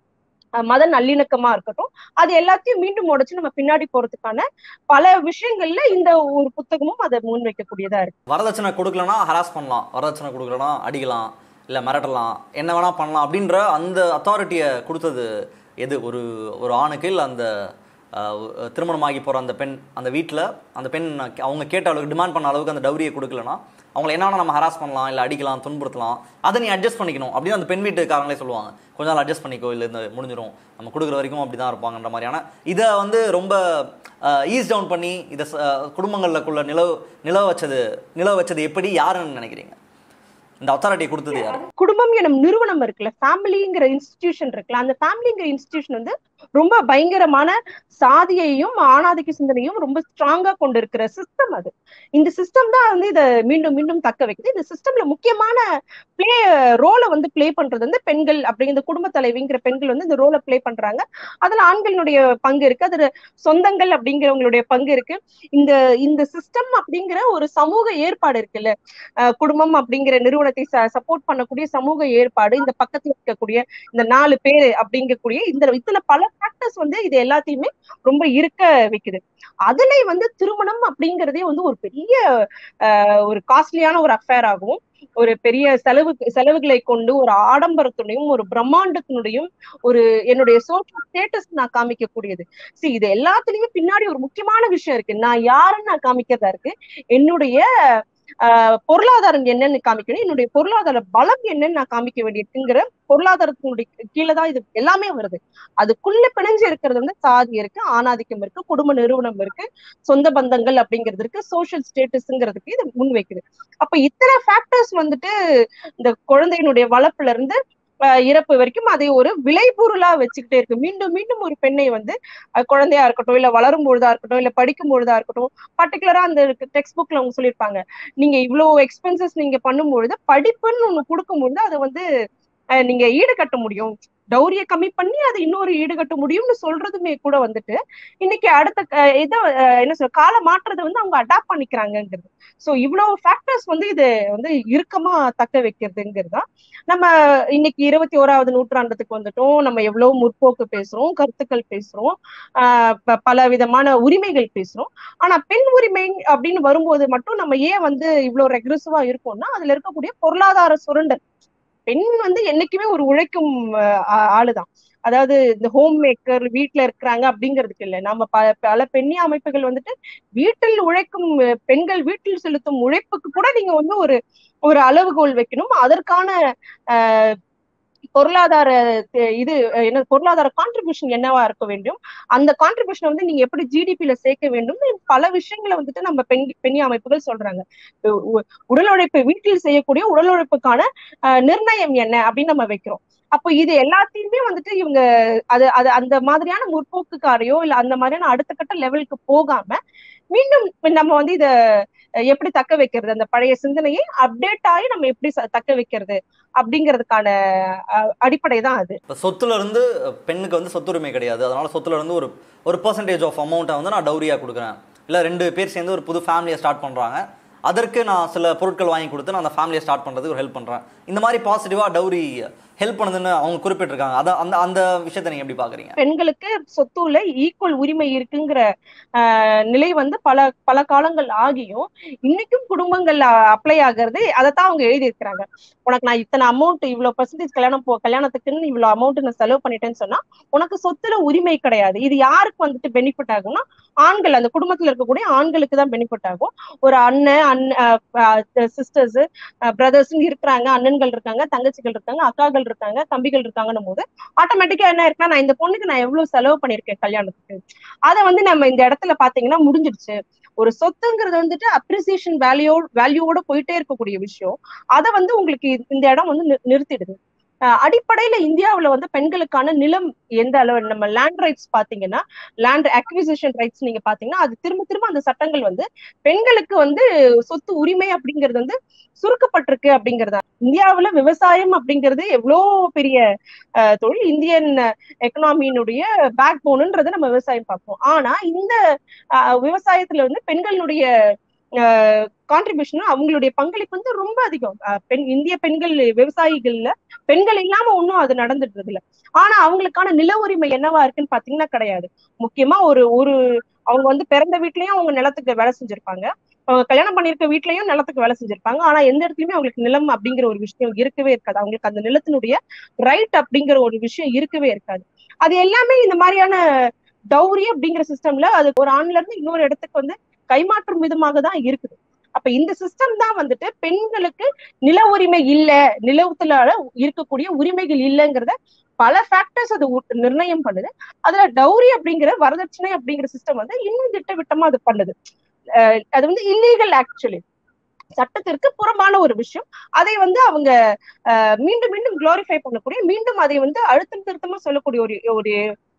மத நல்லிணக்கமா இருக்கட்டும், அது எல்லாத்தையும் மீண்டும் உடைச்சு நம்ம பின்னாடி போறதுக்கான பல விஷயங்கள்ல இந்த ஒரு புத்தகமும் அதை முன்வைக்கக்கூடியதா இருக்கு.
வரதட்சணை கொடுக்கலன்னா ஹராஸ் பண்ணலாம், வரதட்சணை கொடுக்கலன்னா அடிக்கலாம், இல்ல மிரட்டலாம், என்ன வேணா பண்ணலாம் அப்படின்ற அந்த அத்தாரிட்டியை கொடுத்தது எது? ஒரு ஒரு ஆணுக்கு இல்லை அந்த திருமணமாகி போகிற அந்த பெண், அந்த வீட்டில் அந்த பெண் அவங்க கேட்ட அளவுக்கு டிமாண்ட் பண்ண அளவுக்கு அந்த டவுரியை கொடுக்கலன்னா அவங்களை என்னன்னா நம்ம ஹராஸ் பண்ணலாம், இல்லை அடிக்கலாம், துன்புறுத்தலாம், அதை நீ அட்ஜஸ்ட் பண்ணிக்கணும் அப்படின்னு அந்த பெண் வீட்டுக்காரங்களே சொல்லுவாங்க. கொஞ்ச நாள் அட்ஜஸ்ட் பண்ணிக்கோ, இல்லை இந்த முடிஞ்சிடும், நம்ம கொடுக்குற வரைக்கும் அப்படி தான் இருப்பாங்கன்ற மாதிரியான இதை வந்து ரொம்ப ஈஸ் டவுன் பண்ணி இதை குடும்பங்களுக்குள்ள நிலவு நிலவ வச்சது நிலவ வச்சது எப்படி, யாருன்னு நினைக்கிறீங்க? இந்த அத்தாரிட்டியை கொடுத்தது யாரு?
குடும்பம் எனும் நிறுவனம் இருக்குல்ல, ஃபேமிலிங்கிற இன்ஸ்டிடியூஷன் இருக்குல்ல, அந்த ஃபேமிலிங்கிற இன்ஸ்டிடியூஷன் வந்து ரொம்ப பயங்கரமான சாதியையும் ஆணாதிக்க சிந்தனையும் ரொம்ப ஸ்ட்ராங்கா கொண்டு இருக்கிற சிஸ்டம் அது. இந்த சிஸ்டம் தான் வந்து இதை மீண்டும் மீண்டும் தக்க வைக்குது. இந்த சிஸ்டம்ல முக்கியமான பிளே ரோலை வந்து பிளே பண்றது வந்து பெண்கள் அப்படிங்கிற குடும்ப தலைவிங்கிற பெண்கள் வந்து இந்த ரோலை பிளே பண்றாங்க. அதுல ஆண்களுடைய பங்கு இருக்கு, அதுல சொந்தங்கள் அப்படிங்கிறவங்களுடைய பங்கு இருக்கு. இந்த இந்த சிஸ்டம் அப்படிங்கிற ஒரு சமூக ஏற்பாடு இருக்குல்ல, குடும்பம் அப்படிங்கிற நிறுவனத்தை சப்போர்ட் பண்ணக்கூடிய சமூக ஏற்பாடு, இந்த பக்கத்துல இருக்கக்கூடிய இந்த நாலு பேரு அப்படிங்கக்கூடிய இந்த இதுல பல ஃபேக்டர்ஸ் வந்து இது எல்லாத்தையுமே ரொம்ப இருக்க வைக்குது. அதுல வந்து திருமணம் அப்படிங்கிறதே வந்து ஒரு பெரிய ஆஹ் ஒரு காஸ்ட்லியான ஒரு அஃபேர் ஆகும், ஒரு பெரிய செலவு செலவுகளை கொண்டு ஒரு ஆடம்பரத்தினுடையும் ஒரு பிரம்மாண்டத்தினுடையும் ஒரு என்னுடைய சோஷியல் ஸ்டேட்டஸ் நான் காமிக்கக்கூடியது. சரி, இது எல்லாத்துலயுமே பின்னாடி ஒரு முக்கியமான விஷயம் இருக்கு. நான் யாருன்னு நான் காமிக்கிறதா இருக்கு, என்னுடைய ஆஹ் பொருளாதாரம் என்னன்னு காமிக்கணும், என்னுடைய பொருளாதார பலம் என்னன்னு நான் காமிக்க வேண்டியிருக்குங்கிற பொருளாதாரத்தினுடைய கீழே தான் இது எல்லாமே வருது. அதுக்குள்ள பிணைஞ்சு இருக்கிறது வந்து சாதி இருக்கு, ஆணாதிக்கம் இருக்கு, குடும்ப நிறுவனம் இருக்கு, சொந்த பந்தங்கள் அப்படிங்கிறது இருக்கு, சோசியல் ஸ்டேட்டஸ்ங்கிறதுக்கு இது முன் வைக்குது. அப்ப இத்தனை ஃபேக்டர்ஸ் வந்துட்டு இந்த குழந்தையினுடைய வளர்ப்புல இருந்து இறப்பு வரைக்கும் அதை ஒரு விளைபொருளா வச்சுக்கிட்டே இருக்கு. மீண்டும் மீண்டும் ஒரு பெண்ணை வந்து குழந்தையா இருக்கட்டும், இல்ல வளரும் பொழுதா இருக்கட்டும், இல்ல படிக்கும் பொழுதா இருக்கட்டும், பர்டிகுலரா அந்த டெக்ஸ்ட் புக்ல அவங்க சொல்லியிருப்பாங்க, நீங்க இவ்வளவு எக்ஸ்பென்சஸ் நீங்க பண்ணும்பொழுது படிப்புன்னு ஒண்ணு கொடுக்கும்பொழுது அதை வந்து நீங்க ஈடுகட்ட முடியும், டௌரிய கம்மி பண்ணி அதை இன்னொரு ஈடுகட்ட முடியும்னு சொல்றதுமே கூட வந்துட்டு இன்னைக்கு அடுத்த இதை என்ன சொல்ற கால மாற்றத்தை வந்து அவங்க அடாப்ட் பண்ணிக்கிறாங்கிறது. சோ இவ்வளவு ஃபேக்டர்ஸ் வந்து இது வந்து இறுக்கமா தக்க வைக்கிறதுங்கிறது தான். நம்ம இன்னைக்கு இருபத்தி ஓராவது நூற்றாண்டுக்கு வந்துட்டோம், நம்ம எவ்வளவு முற்போக்கு பேசுறோம், கருத்துக்கள் பேசுறோம், ஆஹ் பல விதமான உரிமைகள் பேசுறோம். ஆனா பெண் உரிமை அப்படின்னு வரும்போது மட்டும் நம்ம ஏன் வந்து இவ்வளவு ரெக்ரெசிவா இருக்கோம்னா அதுல இருக்கக்கூடிய பொருளாதார சுரண்டல். பெண் வந்து என்னைக்குமே ஒரு உழைக்கும் ஆளுதான், அதாவது இந்த ஹோம் மேக்கர் வீட்டுல இருக்கிறாங்க அப்படிங்கிறதுக்கு இல்லை. நம்ம ப பல பெண்ணிய அமைப்புகள் வந்துட்டு வீட்டில் உழைக்கும் பெண்கள் வீட்டில் செலுத்தும் உழைப்புக்கு கூட நீங்க வந்து ஒரு ஒரு அளவுகோல் வைக்கணும். அதற்கான ஆஹ் பொருளாதார இது என்ன பொருளாதார கான்ட்ரிபியூஷன் என்னவா இருக்க வேண்டும், அந்த கான்ட்ரிபியூஷன் வந்து நீங்க எப்படி ஜிடிபில சேர்க்க வேண்டும், பல விஷயங்களை வந்துட்டு நம்ம பெண் பெண்ணிய அமைப்புகள் சொல்றாங்க. உடல் உழைப்பு வீட்டில் செய்யக்கூடிய உடல் உழைப்புக்கான நிர்ணயம் என்ன அப்படின்னு நம்ம வைக்கிறோம். அப்போ இது எல்லாத்தையுமே வந்துட்டு இவங்க அது அது அந்த மாதிரியான முற்போக்குக்காரையோ இல்ல அந்த மாதிரியான அடுத்த கட்ட லெவலுக்கு போகாம மீண்டும் நம்ம வந்து இத எப்படி தக்க வைக்கிறது, அந்த பழைய சிந்தனையை அப்டேட் ஆகி நம்ம எப்படி தக்க வைக்கிறது அப்படிங்கிறதுக்கான அடிப்படை தான் அது.
சொத்துல இருந்து பெண்ணுக்கு வந்து சொத்துரிமை கிடையாது, அதனால சொத்துல இருந்து ஒரு ஒரு பெர்சன்டேஜ் ஆஃப் அமௌண்ட்டை வந்து நான் டௌரியா கொடுக்குறேன், இல்லை ரெண்டு பேர் சேர்ந்து ஒரு புது ஃபேமிலியை ஸ்டார்ட் பண்றாங்க, அதற்கு நான் சில பொருட்கள் வாங்கி கொடுத்து நான் அந்த ஃபேமிலியை ஸ்டார்ட் பண்றதுக்கு ஒரு ஹெல்ப் பண்றேன், இந்த மாதிரி பாசிட்டிவா டௌரி ஹெல்ப் பண்ணுதுன்னு அவங்க குறிப்பிட்டிருக்காங்க. அத அந்த அந்த விஷயத்தை நீங்க எப்படி பாக்குறீங்க?
பெண்களுக்கு சொத்துல ஈக்குவல் உரிமை இருக்குங்கிற நிலை வந்து பல பல காலங்கள் ஆகியும் இன்னைக்கும் குடும்பங்கள் அப்ளை ஆகிறது அதைத்தான் அவங்க எழுதியிருக்கிறாங்க. உனக்கு நான் இத்தனை அமௌண்ட் இவ்வளவு பர்சன்டேஜ் கல்யாணம் போ கல்யாணத்துக்குன்னு இவ்வளவு அமௌண்ட் நான் செலவு பண்ணிட்டேன்னு சொன்னா உனக்கு சொத்துல உரிமை கிடையாது. இது யாருக்கு வந்துட்டு பெனிஃபிட் ஆகும்னா ஆண்கள், அந்த குடும்பத்துல இருக்கக்கூடிய ஆண்களுக்கு தான் பெனிஃபிட் ஆகும். ஒரு அண்ணன் அண்ணன் சிஸ்டர்ஸ் பிரதர்ஸ் இருக்கிறாங்க, அண்ணன்கள் இருக்காங்க, தங்கச்சிகள் இருக்காங்க, அக்காக்கள் இருக்காங்க, தம்பிகள் இருக்காங்கன்னும் போது ஆட்டோமேட்டிக்கா என்ன இருக்குன்னா நான் இந்த பொண்ணுக்கு நான் எவ்வளவு செலவு பண்ணிருக்கேன் கல்யாணத்துக்கு, அதை வந்து நம்ம இந்த இடத்துல பாத்தீங்கன்னா முடிஞ்சிருச்சு. ஒரு சொத்துங்கிறது வந்துட்டு அப்ரிசியேஷன் வேல்யூ வேல்யூவோட போயிட்டே இருக்கக்கூடிய விஷயம். அதை வந்து உங்களுக்கு இந்த இடம் வந்து நிறுத்திடுது. அடிப்படையில இந்தியாவுல வந்து பெண்களுக்கான நிலம் எந்த அளவு, நம்ம லேண்ட் ரைட்ஸ் பாத்தீங்கன்னா லேண்ட் அக்விசிஷன் ரைட்ஸ் நீங்க பாத்தீங்கன்னா அது திரும்ப திரும்ப அந்த சட்டங்கள் வந்து பெண்களுக்கு வந்து சொத்து உரிமை அப்படிங்கிறது வந்து சுருக்கப்பட்டிருக்கு அப்படிங்கிறதா. இந்தியாவுல விவசாயம் அப்படிங்கிறது எவ்வளவு பெரிய அஹ் தொழில், இந்தியன் எக்கனாமியினுடைய பேக் போனுன்றது நம்ம விவசாயம் பார்ப்போம். ஆனா இந்த அஹ் விவசாயத்துல வந்து பெண்களுடைய கான்ட்ரிபியூஷன் அவங்களுடைய பங்களிப்பு வந்து ரொம்ப அதிகம். பெண் இந்திய பெண்கள் விவசாயிகள்ல பெண்கள் இல்லாம ஒன்னும் அது நடந்துட்டு இல்லை. ஆனா அவங்களுக்கான நில உரிமை என்னவா இருக்குன்னு பாத்தீங்கன்னா கிடையாது. முக்கியமா ஒரு ஒரு அவங்க வந்து பிறந்த வீட்லயும் அவங்க நிலத்துக்கு வேலை செஞ்சிருப்பாங்க, கல்யாணம் பண்ணிருக்க வீட்லயும் நிலத்துக்கு வேலை செஞ்சிருப்பாங்க. ஆனா எந்த இடத்துலயுமே அவங்களுக்கு நிலம் அப்படிங்கிற ஒரு விஷயம் இருக்கவே இருக்காது. அவங்களுக்கு அந்த நிலத்தினுடைய ரைட் அப்படிங்கிற ஒரு விஷயம் இருக்கவே இருக்காது. அது எல்லாமே இந்த மாதிரியான டௌரி அப்படிங்கிற சிஸ்டம்ல அது ஒரு ஆண்ல இருந்து இன்னொரு இடத்துக்கு வந்து கைமாற்றும் விதமாக தான் இருக்குது. அப்ப இந்த சிஸ்டம் தான் வந்துட்டு பெண்களுக்கு நில உரிமை இல்ல, நிலத்துல இருக்கக்கூடிய உரிமைகள் இல்லைங்கிறத பல ஃபேக்டர்ஸ் அது நிர்ணயம் பண்ணுது. அதுல டௌரி அப்படிங்கிற வரதட்சணை அப்படிங்கிற சிஸ்டம் வந்து இன்னும் திட்டவிட்டமா அது பண்ணுது. அது வந்து இல்லீகல், ஆக்சுவலி சட்டத்திற்கு புறம்பான ஒரு விஷயம். அதை வந்து அவங்க மீண்டும் மீண்டும் குளோரிஃபை பண்ணக்கூடிய, மீண்டும் அதை வந்து அழுத்தம் திருத்தமா சொல்லக்கூடிய ஒரு ஒரு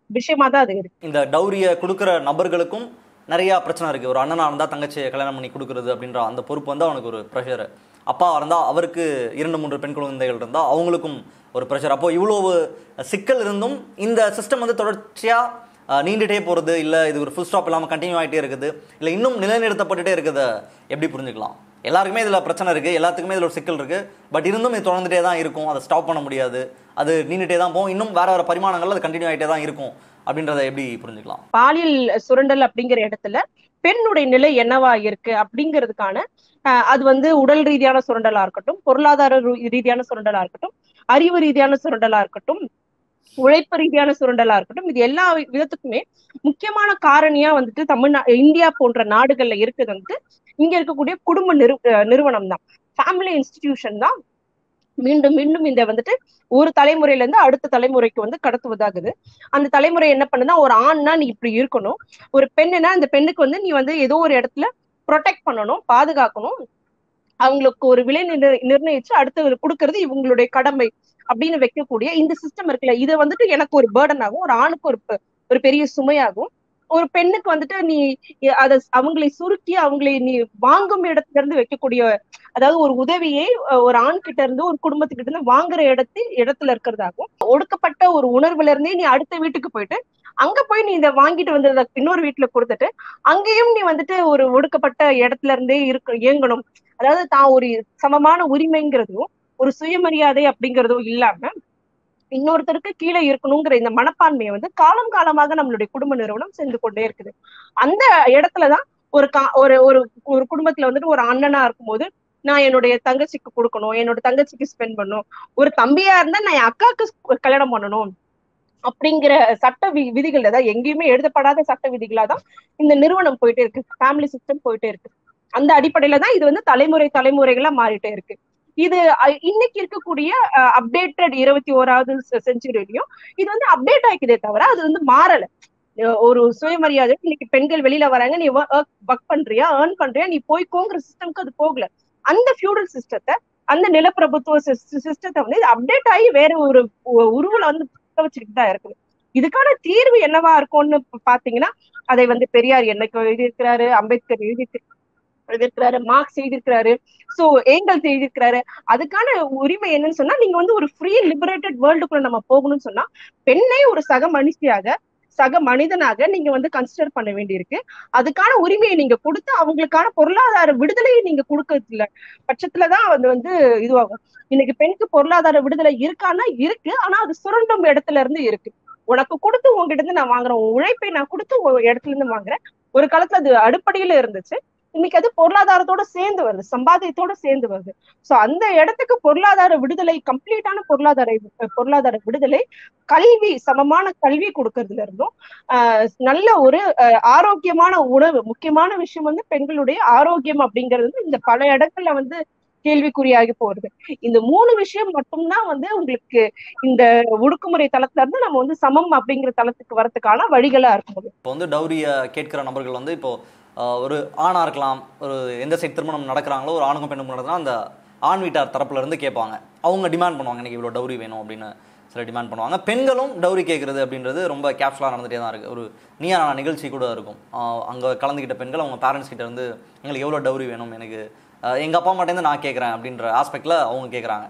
விஷயமா தான் அது இருக்கு.
இந்த டௌரியை கொடுக்குற நபர்களுக்கும் நிறைய பிரச்சனை இருக்கு. ஒரு அண்ணனா இருந்தா தங்கச்சி கல்யாணம் பண்ணி கொடுக்கறது அப்படின்ற அந்த பொறுப்பு வந்து அவனுக்கு ஒரு ப்ரெஷர். அப்பா இருந்தா அவருக்கு இரண்டு மூன்று பெண் குழந்தைகள் இருந்தா அவங்களுக்கும் ஒரு ப்ரெஷர். அப்போ இவ்வளவு சிக்கல் இருந்தும் இந்த சிஸ்டம் வந்து தொடர்ச்சியா நீண்டுட்டே போறது, இல்ல இது ஒரு ஃபுல் ஸ்டாப் இல்லாம கண்டினியூ ஆகிட்டே இருக்குது, இல்ல இன்னும் நிலைநிறுத்தப்பட்டுட்டே இருக்குது, எப்படி புரிஞ்சுக்கலாம்? எல்லாருக்குமே இதுல பிரச்சனை இருக்கு, எல்லாத்துக்குமே இதுல ஒரு சிக்கல் இருக்கு, பட் இருந்தும் இது தொடர்ந்துட்டே தான் இருக்கும், அதை ஸ்டாப் பண்ண முடியாது, அது நீண்டுட்டே தான் போகும், இன்னும் வேற வேற பரிமாணங்கள் அது கண்டினியூ ஆகிட்டே தான் இருக்கும் அப்படின்றத எப்படி புரிஞ்சுக்கலாம்?
பாலியல் சுரண்டல் அப்படிங்கிற இடத்துல பெண்ணுடைய நிலை என்னவா இருக்கு அப்படிங்கிறதுக்கான அது வந்து உடல் ரீதியான சுரண்டலா இருக்கட்டும், பொருளாதார ரீதியான சுரண்டலா இருக்கட்டும், அறிவு ரீதியான சுரண்டலா இருக்கட்டும், உழைப்பு ரீதியான சுரண்டலா இருக்கட்டும், இது எல்லா விதத்துக்குமே முக்கியமான காரணியா வந்துட்டு தமிழ்நா இந்தியா போன்ற நாடுகள்ல இருக்குது வந்துட்டு இங்க இருக்கக்கூடிய குடும்ப நிறு நிறுவனம் தான், ஃபேமிலி இன்ஸ்டிடியூஷன் தான் மீண்டும் மீண்டும் இந்த வந்துட்டு ஒரு தலைமுறையில இருந்து அடுத்த தலைமுறைக்கு வந்து கடத்துவதாகுது. அந்த தலைமுறை என்ன பண்ணுன்னா, ஒரு ஆண்னா நீ இப்படி இருக்கணும், ஒரு பெண்ணுனா அந்த பெண்ணுக்கு வந்து நீ வந்து ஏதோ ஒரு இடத்துல ப்ரொடெக்ட் பண்ணணும், பாதுகாக்கணும், அவங்களுக்கு ஒரு விலை நிர்ணயிச்சு அடுத்து கொடுக்கறது இவங்களுடைய கடமை அப்படின்னு வைக்கக்கூடிய இந்த சிஸ்டம் இருக்குல்ல, இதை வந்துட்டு எனக்கு ஒரு பேர்டன் ஆகும், ஒரு ஆணுக்கு ஒரு ஒரு பெரிய சுமையாகும். ஒரு பெண்ணுக்கு வந்துட்டு நீ அதை அவங்களை சுருக்கி அவங்களை நீ வாங்கும் இடத்துல இருந்து வைக்கக்கூடிய, அதாவது ஒரு உதவியை ஒரு ஆண் கிட்ட இருந்து ஒரு குடும்பத்துக்கிட்ட இருந்து வாங்குற இடத்து இடத்துல இருக்கிறதாகும். ஒடுக்கப்பட்ட ஒரு உணர்வுல இருந்தே நீ அடுத்த வீட்டுக்கு போயிட்டு அங்க போய் நீ இதை வாங்கிட்டு வந்து இன்னொரு வீட்டுல கொடுத்துட்டு அங்கேயும் நீ வந்துட்டு ஒரு ஒடுக்கப்பட்ட இடத்துல இருந்தே இருக்க இயங்கணும். அதாவது தான் ஒரு சமமான உரிமைங்கிறதும் ஒரு சுயமரியாதை அப்படிங்கிறதும் இல்லாம இன்னொருத்தருக்கு கீழே இருக்கணுங்கிற இந்த மனப்பான்மையை வந்து காலம் காலமாக நம்மளுடைய குடும்ப நிறுவனம் செஞ்சு கொண்டே இருக்குது. அந்த இடத்துலதான் ஒரு கா ஒரு ஒரு குடும்பத்துல வந்துட்டு ஒரு அண்ணனா இருக்கும்போது நான் என்னுடைய தங்கச்சிக்கு கொடுக்கணும், என்னோட தங்கச்சிக்கு ஸ்பெண்ட் பண்ணணும், ஒரு தம்பியா இருந்தா நான் என் அக்காவுக்கு கல்யாணம் பண்ணணும் அப்படிங்கிற சட்ட வி விதிகள் தான் எங்கேயுமே எழுதப்படாத சட்ட விதிகளாதான் இந்த நிறுவனம் போயிட்டே இருக்கு, ஃபேமிலி சிஸ்டம் போயிட்டே இருக்கு. அந்த அடிப்படையில தான் இது வந்து தலைமுறை தலைமுறைகளா மாறிட்டே இருக்கு. இது இன்னைக்கு இருக்கக்கூடிய அப்டேட்டட் இருபத்தி ஓராவது செஞ்சுரியிலையும் இது வந்து அப்டேட் ஆகிக்குதே தவிர அது வந்து மாறல. ஒரு சுயமரியாதை இன்னைக்கு பெண்கள் வெளியில வராங்க, நீ ஒர்க் பண்றியா, ஏர்ன் பண்றியா, நீ போய்க்கோங்கிற சிஸ்டம்க்கு அது போகல. அந்த ஃபியூடல் சிஸ்டத்தை, அந்த நிலப்பிரபுத்துவ சிஸ்டத்தை வந்து அப்டேட் ஆகி வேற ஒரு உருவல வந்து வச்சுக்கிட்டு தான் இருக்குது. இதுக்கான தீர்வு என்னவா இருக்கும்னு பாத்தீங்கன்னா, அதை வந்து பெரியார் என்னைக்கு எழுதியிருக்கிறாரு, அம்பேத்கர் எழுதி எழுதியிருக்கிறாரு, மார்க்ஸ் எழுதியிருக்கிறாரு, சோ ஏங்கல்ஸ் எழுதியிருக்கிறாரு. அதுக்கான உரிமை என்னன்னு சொன்னா, நீங்க வந்து ஒரு ஃப்ரீ லிபரேட்டட் வேர்ல்டுக்குள்ள நம்ம போகணும்னு சொன்னா பெண்ணை ஒரு சக மனுஷியாக சக மனிதனாக நீங்க வந்து கன்சிடர் பண்ண வேண்டியிருக்கு. அதுக்கான உரிமையை நீங்க கொடுத்து அவங்களுக்கான பொருளாதார விடுதலையை நீங்க கொடுக்கறது இல்ல பட்சத்துலதான் அது வந்து இதுவாகும். இன்னைக்கு பெண்ணுக்கு பொருளாதார விடுதலை இருக்கான்னா இருக்கு, ஆனா அது சுரண்டும் இடத்துல இருந்து இருக்கு. உனக்கு கொடுத்து உங்ககிட்ட இருந்து நான் வாங்குறேன், உழைப்பை நான் கொடுத்து இடத்துல இருந்து வாங்குறேன். ஒரு காலத்துல அது அடிப்படையில இருந்துச்சு, இன்னைக்கு அது பொருளாதாரத்தோட சேர்ந்து வருது, சம்பாதியத்தோட சேர்ந்து வருது. சோ அந்த இடத்துக்கு பொருளாதார விடுதலை, கம்ப்ளீட்டான பொருளாதார பொருளாதார விடுதலை, கல்வி, சமமான கல்வி கொடுக்கறதுல இருந்தும் ஆஹ் நல்ல ஒரு ஆரோக்கியமான உணவு, முக்கியமான விஷயம் வந்து பெண்களுடைய ஆரோக்கியம் அப்படிங்கிறது இந்த பல இடங்கள்ல வந்து கேள்விக்குறியாகி போறது. இந்த மூணு விஷயம் மட்டும்தான் வந்து உங்களுக்கு இந்த ஒடுக்குமுறை தளத்துல இருந்து நம்ம வந்து சமம் அப்படிங்கிற தளத்துக்கு வரதுக்கான வழிகளா இருக்கும்.
இப்போ வந்து டௌரிய கேட்கிற நபர்கள் வந்து இப்போ ஒரு ஆணா இருக்கலாம், ஒரு எந்த சைட் திருமணம் நடக்கிறாங்களோ ஒரு ஆணுக்கும் பெண்ணுக்கும் நடந்தா அந்த ஆண் வீட்டார் தரப்புல இருந்து கேட்பாங்க, அவங்க டிமாண்ட் பண்ணுவாங்க எனக்கு இவ்வளவு டௌரி வேணும் அப்படின்னு சில டிமாண்ட் பண்ணுவாங்க. பெண்களும் டௌரி கேட்கறது அப்படின்றது ரொம்ப கேப்சுவலா நடந்துட்டே தான் இருக்கு. ஒரு நீயா நான் நிகழ்ச்சி கூட இருக்கும், அங்க கலந்துக்கிட்ட பெண்கள் அவங்க பேரண்ட்ஸ் கிட்ட இருந்து எங்களுக்கு எவ்வளவு டௌரி வேணும், எனக்கு எங்க அப்பா அம்மாட்டேருந்து நான் கேட்கறேன் அப்படின்ற ஆஸ்பெக்ட்ல அவங்க கேட்கறாங்க.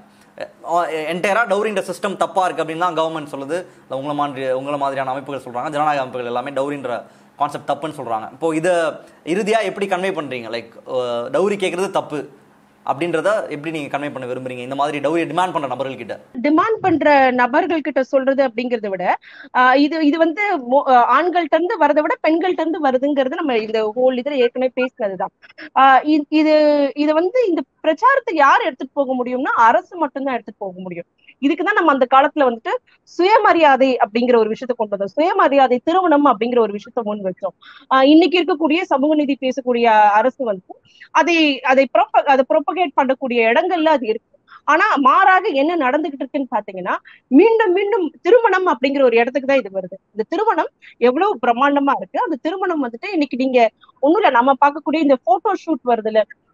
என்டையரா டௌரின்ற சிஸ்டம் தப்பா இருக்கு அப்படின்னு தான் கவர்மெண்ட் சொல்லுது, உங்களை மாதிரி உங்களை மாதிரியான அமைப்புகள் சொல்றாங்க, ஜனநாயக அமைப்புகள் எல்லாமே டௌரின்ற கான்செப்ட் தப்புன்னு சொல்றாங்க. இப்போ இதை இறுதியா எப்படி கன்வே பண்றீங்க? லைக் டௌரி கேட்கறது தப்பு அப்படின்றத எப்படி நீங்க கன்வே பண்ண விரும்புறீங்க இந்த மாதிரி டௌரி டிமாண்ட் பண்ற நபர்கள் கிட்ட?
டிமாண்ட் பண்ற நபர்கள் கிட்ட சொல்றது அப்படிங்கறத விட இது இது வந்து ஆண்கள்ட்ட இருந்து வரதை விட பெண்கள்ட்ட இருந்து வருதுங்கிறது நம்ம இந்த ஹோல் இதுல ஏற்கனவே பேசுனதுதான். ஆஹ் இது இது வந்து இந்த பிரச்சாரத்தை யார் எடுத்துட்டு போக முடியும்னா அரசு மட்டும்தான் எடுத்துட்டு போக முடியும். இதுக்குதான் நம்ம அந்த காலத்துல வந்துட்டு சுயமரியாதை அப்படிங்கிற ஒரு விஷயத்த கொண்டு வந்தோம், சுயமரியாதை திருமணம் அப்படிங்கிற ஒரு விஷயத்த முன் வச்சோம். ஆஹ் இன்னைக்கு இருக்கக்கூடிய சமூக நீதி பேசக்கூடிய அரசு வந்து அதை அதை அதை ப்ரொபகேட் பண்ணக்கூடிய இடங்கள்ல அது இருக்கு. ஆனா மாறாக என்ன நடந்துகிட்டு இருக்குன்னு பாத்தீங்கன்னா, மீண்டும் மீண்டும் திருமணம் அப்படிங்கிற ஒரு இடத்துக்கு தான் இது வருது. இந்த திருமணம் எவ்வளவு பிரம்மாண்டமா இருக்கு, அந்த திருமணம் வந்துட்டு இன்னைக்கு நீங்க ஒண்ணும் இல்ல, நம்ம பார்க்கக்கூடிய இந்த போட்டோ ஷூட் வருதுல,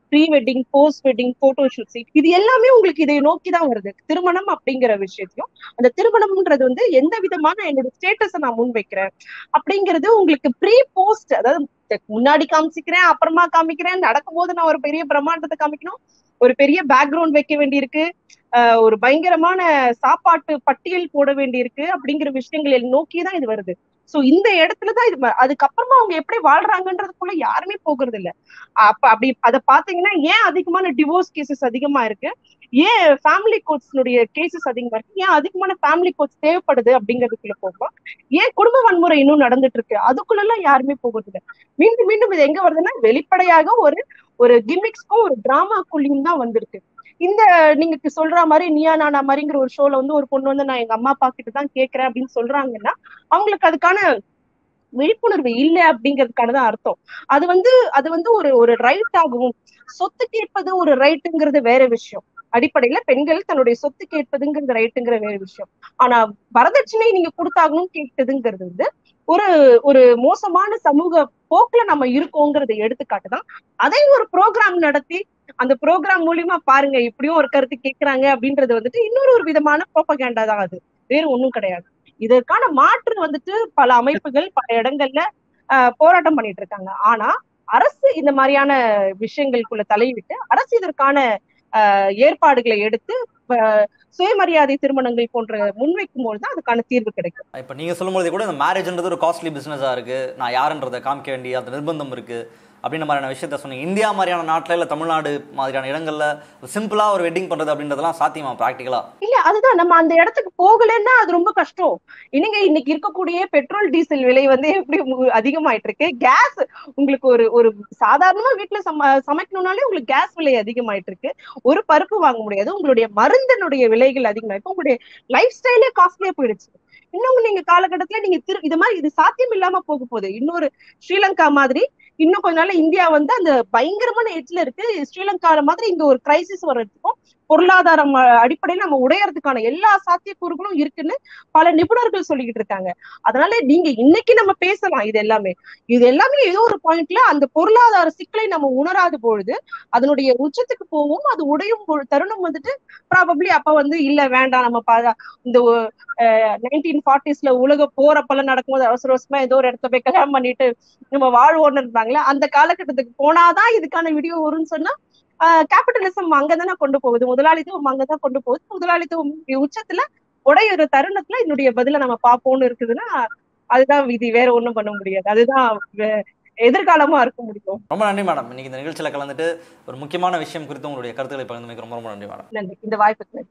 pre wedding, post wedding, photo shoots, இது எல்லாமே உங்களுக்கு இதை நோக்கி தான் வருது. திருமணம் அப்படிங்கிற விஷயத்தையும், அந்த திருமணம்ன்றது வந்து எந்த விதமான என்னோட ஸ்டேட்டஸை நான் முன் வைக்கிறேன் அப்படிங்கிறது உங்களுக்கு ப்ரீ போஸ்ட், அதாவது முன்னாடி காமிச்சிக்கிறேன், அப்புறமா காமிக்கிறேன், நடக்கும்போது நான் ஒரு பெரிய பிரம்மாண்டத்தை காமிக்கணும், ஒரு பெரிய பேக்ரவுண்ட் வைக்க வேண்டியிருக்கு, ஆஹ் ஒரு பயங்கரமான சாப்பாட்டு பட்டியல் போட வேண்டியிருக்கு அப்படிங்கிற விஷயங்களை நோக்கிதான் இது வருது. சோ இந்த இடத்துலதான் இது ம- அதுக்கப்புறமா அவங்க எப்படி வாழ்றாங்கன்றதுக்குள்ள யாருமே போகிறது இல்ல. அப்ப அப்படி அதை பாத்தீங்கன்னா ஏன் அதிகமான டிவோர்ஸ் கேசஸ் அதிகமா இருக்கு, ஏன் ஃபேமிலி கோர்ட்ஸ்னுடைய கேசஸ் அதிகமா இருக்கு, ஏன் அதிகமான ஃபேமிலி கோர்ட்ஸ் தேவைப்படுது அப்படிங்கிறதுக்குள்ள போகலாம். ஏன் குடும்ப வன்முறை இன்னும் நடந்துட்டு இருக்கு அதுக்குள்ள எல்லாம் யாருமே போகிறது இல்லை. மீண்டும் மீண்டும் இது எங்க வருதுன்னா வெளிப்படையாக ஒரு ஒரு கிமிக்ஸ்க்கும் ஒரு டிராமாக்குள்ளயும் தான் வந்திருக்கு. இந்த நீங்க சொல்ற மாதிரி நீயா நானா மாதிரிங்கிற ஒரு ஷோல வந்து ஒரு பொண்ணு வந்து நான் எங்க அம்மா அப்பா கிட்ட தான் கேட்கிறேன் அப்படின்னு சொல்றாங்கன்னா அவங்களுக்கு அதுக்கான விழிப்புணர்வு இல்லை அப்படிங்கிறதுக்கானதான் அர்த்தம். அது வந்து அது வந்து ஒரு ஒரு ரைட் ஆகும். சொத்து கேட்பது ஒரு ரைட்டுங்கிறது வேற விஷயம். அடிப்படையில பெண்கள் தன்னுடைய சொத்து கேட்பதுங்கிறது ரைட்டுங்கிற வேற விஷயம். ஆனா வரதட்சணை நீங்க கொடுத்தாகணும் கேட்டதுங்கிறது வந்து ஒரு ஒரு மோசமான சமூக போக்குல நம்ம இருக்கோங்கிறத எடுத்துக்காட்டுதான். அதை ஒரு ப்ரோக்ராம் நடத்தி அந்த ப்ரோக்ராம் மூலியமா பாருங்க இப்படியும் ஒரு கருத்து கேட்கிறாங்க அப்படின்றது வந்துட்டு இன்னொரு ஒரு விதமான ப்ரோபகேண்டா தான். அது வேற ஒண்ணும் கிடையாது. இதற்கான மாற்று வந்துட்டு பல அமைப்புகள் பல இடங்கள்ல ஆஹ் போராட்டம் பண்ணிட்டு இருக்காங்க. ஆனா அரசு இந்த மாதிரியான விஷயங்களுக்குள்ள தலையிட்டு அரசு இதற்கான ஆஹ் ஏற்பாடுகளை எடுத்து ஆஹ் சுயமரியாதை திருமணங்கள் போன்ற முன்வைக்கும் போதுதான் அதுக்கான தீர்வு கிடைக்கும்.
இப்போ நீங்கள் சொல்லும்போது கூட இந்த மேரேஜ்ன்றது ஒரு காஸ்ட்லி பிஸ்னஸாக இருக்குது, நான் யாருன்றதை காமிக்க வேண்டிய அந்த நிர்பந்தம் இருக்குது அப்படின்ற மாதிரியான விஷயத்த சொன்னீங்க. இந்தியா மாதிரியான நாட்டில் இல்லை தமிழ்நாடு மாதிரியான இடங்களில் சிம்பிளாக ஒரு வெட்டிங் பண்ணுறது அப்படின்றதெல்லாம் சாத்தியமா ப்ராக்டிக்கலா?
இல்ல அதுதான் நம்ம அந்த இடத்துக்கு போகலன்னா அது ரொம்ப கஷ்டம். இன்னைக்கு இன்னைக்கு இருக்கக்கூடிய பெட்ரோல் டீசல் விலை வந்து எப்படி மு- அதிகமாயிட்டு இருக்கு. கேஸ் உங்களுக்கு ஒரு ஒரு சாதாரணமா வீட்டுல சம சமைக்கணும்னாலே உங்களுக்கு கேஸ் விலை அதிகமாயிட்டு இருக்கு. ஒரு பருப்பு வாங்க முடியாது. உங்களுடைய மருந்தினுடைய விலைகள் அதிகமாயிருக்கு. உங்களுடைய லைஃப் ஸ்டைலே காஸ்ட்லியா போயிடுச்சு. இன்னும் நீங்க காலகட்டத்துல நீங்க திரு இது மாதிரி இது சாத்தியம் இல்லாம போக போகுது. இன்னொரு ஸ்ரீலங்கா மாதிரி இன்னும் கொஞ்ச நாள் இந்தியா வந்து அந்த பயங்கரமான எட்ஜ்ல இருக்கு. ஸ்ரீலங்கா மாதிரி இங்க ஒரு கிரைசிஸ் வர்றதுக்கும் பொருளாதாரம் அஹ், அடிப்படையில நம்ம உடையறதுக்கான எல்லா சாத்தியக்கூறுகளும் இருக்குன்னு பல நிபுணர்கள் சொல்லிக்கிட்டு இருக்காங்க. அதனால நீங்க இன்னைக்கு நம்ம பேசலாம் இது எல்லாமே. இது எல்லாமே ஏதோ ஒரு பாயிண்ட்ல அந்த பொருளாதார சிக்கலை நம்ம உணராத பொழுது அதனுடைய உச்சத்துக்கு போவோம். அது உடையும் பொழு- தருணம் வந்துட்டு ப்ராபப்ளி அப்ப வந்து இல்ல வேண்டாம் நம்ம பா- இந்த நைன்டீன் ஃபார்ட்டிஸ்ல உலக போறப்பெல்லாம் நடக்கும்போது அவசர அவசரமா ஏதோ ஒரு இடத்துல போய் கல்யாணம் பண்ணிட்டு நம்ம வாழ்வோன்னு இருந்தாங்களே அந்த காலகட்டத்துக்கு போனாதான் இதுக்கான வீடியோ வரும்னு சொன்னா கேபிட்டலிசம் அங்கதானே கொண்டு போகுது. முதலாளித்துவம் அங்கதான் கொண்டு போகுது. முதலாளித்துவம் உச்சத்துல உடையுற தருணத்துல என்னுடைய பதில நம்ம பார்ப்போம்னு இருக்குதுன்னா அதுதான் விதி. வேற ஒண்ணும் பண்ண முடியாது. அதுதான் வே- எதிர்காலமா இருக்க முடியும்.
ரொம்ப நன்றி மேடம். இன்னைக்கு இந்த நிகழ்ச்சியில் கலந்துட்டு ஒரு முக்கியமான விஷயம் குறித்து உங்களுடைய கருத்துக்களை பகிர்ந்து ரொம்ப ரொம்ப நன்றி மேடம்.
நன்றி இந்த வாய்ப்புக்கு.